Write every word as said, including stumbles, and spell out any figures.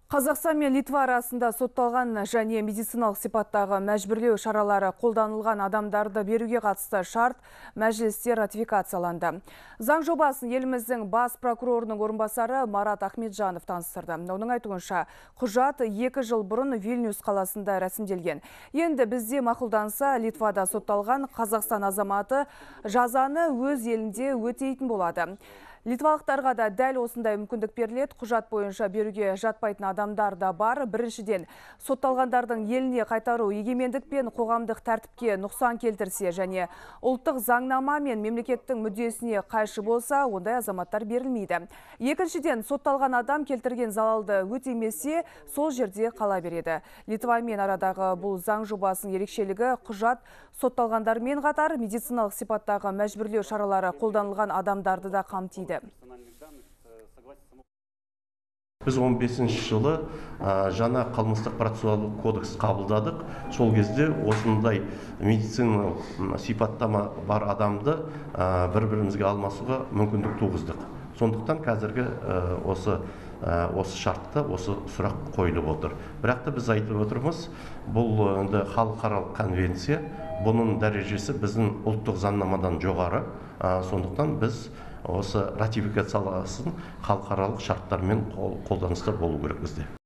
Қазақстан мен Литва арасында сотталған және медициналық сипаттағы мәжбүрлеу шаралары қолданылған адамдарды беруге қатысты шарт мәжілісте ратификацияланды. Заң жобасын еліміздің бас прокурорының орынбасары Марат Ахметжанов таныстырды. Оның айтуынша, құжат екі жыл бұрын Вильнюс қаласында рәсімделген. Енді бізде мақұлданса, Литвада сотталған Қазақстан азаматы жазаны өз елінде өтейтін болады. Литвалықтарға да дәл осындай мүмкіндік беріледі. Құжат бойынша беруге жатпайтын адамдар да бар. Біріншіден, сотталғандардың еліне қайтару егемендік пен қоғамдық тәртіпке нұқсан келтірсе және ұлттық заңнама мен мемлекеттің мүддесіне қайшы болса, ондай азаматтар берілмейді. Екіншіден, сотталған адам келтірген залалды өтемесе, сол жерде қала береді. Литвамен арадағы бұл заң жобасының ерекшелігі, құжат сотталғандармен қатар медициналық сипаттағы мәжбүрлеу шаралары қолданылған адамдарды да қамтиды. Біз он бесінші жылы жаңа қылмыстық процессуалдық кодекс қабылдадық. Сол кезде осындай медициналық сипаттама бар адамды бір-бірімізге алмасуға мүмкіндік туғыздық. Сондықтан қазіргі осы осы шартта осы сұрақ қойылып отыр. Бірақ та біз айтып отырмыз, бұл енді халықаралық конвенция, бұның дәрежесі біздің ұлттық заңнамадан жоғары. Сондықтан біз осы ратификацияласын халықаралық шарттармен қолданыста болу керек бізде.